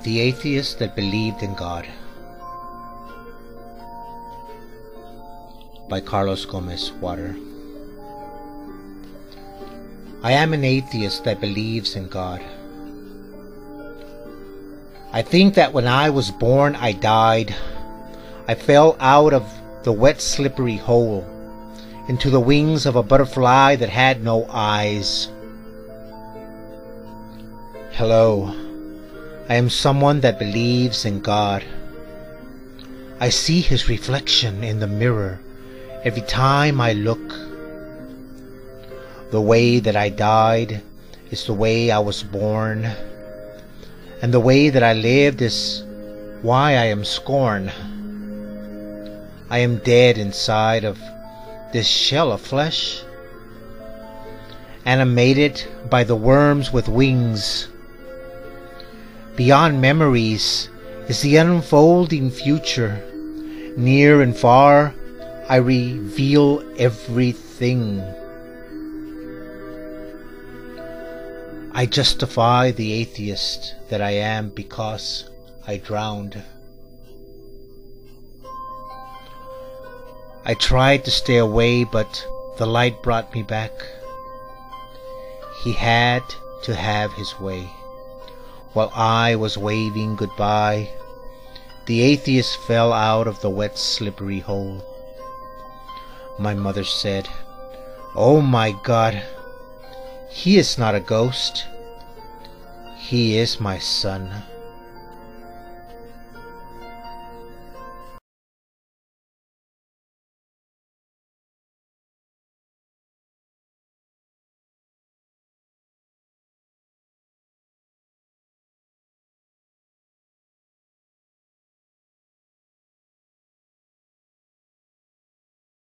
The Atheist That Believed in God, by Carlos Gomez Water. I am an atheist that believes in God. I think that when I was born I died. I fell out of the wet slippery hole into the wings of a butterfly that had no eyes. Hello. I am someone that believes in God. I see His reflection in the mirror every time I look. The way that I died is the way I was born, and the way that I lived is why I am scorned. I am dead inside of this shell of flesh, animated by the worms with wings. Beyond memories is the unfolding future. Near and far, I reveal everything. I justify the atheist that I am because I drowned. I tried to stay away, but the light brought me back. He had to have his way. While I was waving goodbye, the atheist fell out of the wet slippery hole. My mother said, "Oh my God, he is not a ghost. He is my son."